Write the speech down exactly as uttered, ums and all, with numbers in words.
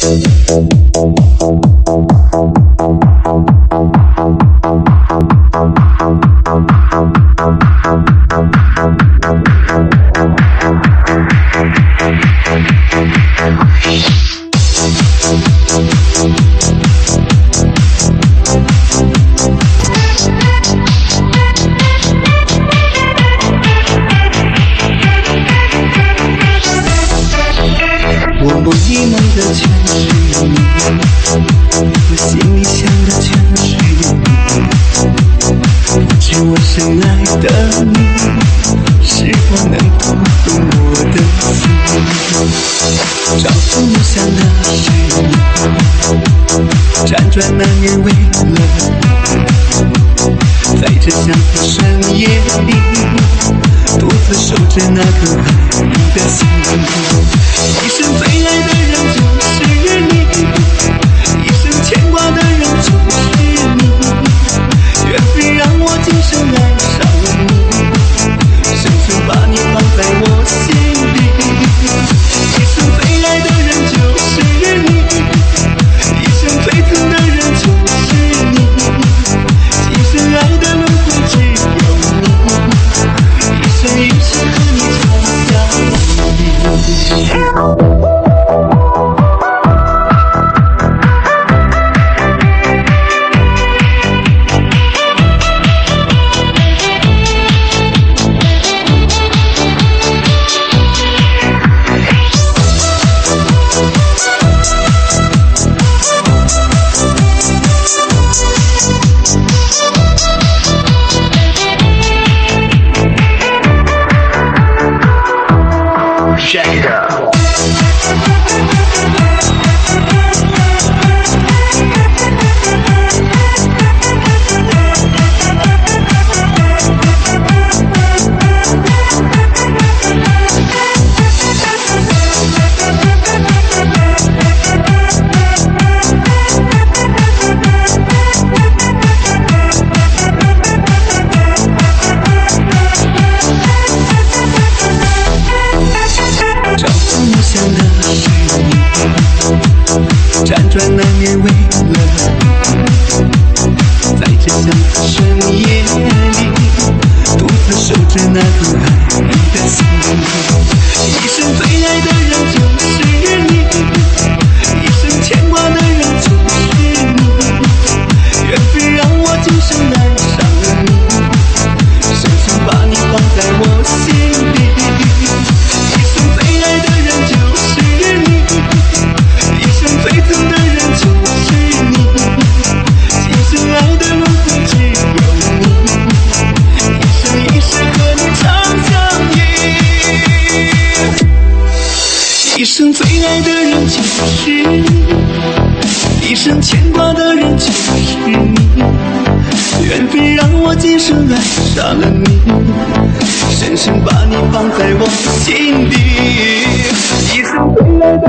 我梦里梦的全是你，我心里想的全是你，是我深爱的你，是否能读懂我的心？朝思暮想的是你，辗转难眠为了你，在这相思深夜里，独自守着那颗爱你的心。一生最爱的人就是你，一生牵挂的人就是你，缘分让我今生爱上了你，深深把你放在我心里。一生最爱的人就是你，一生最疼的人就是你，今生爱的轮回只有你，一生一世和你长相依。 Check it out. 辗转难眠为了你，在这相思深夜里，独自守着那颗爱你的心。一生最爱的人就是你，一生牵挂的人就是你，缘分让我今生爱上了你，深深把你放在我心里。一生最爱的人就是你，一生最疼的人就是你，今生爱的轮回只有你，一生一世和你长相依。一生最爱的人就是你，一生牵挂的人就是你，缘分让我今生爱上了你，深深把你放在我心底。一生最爱的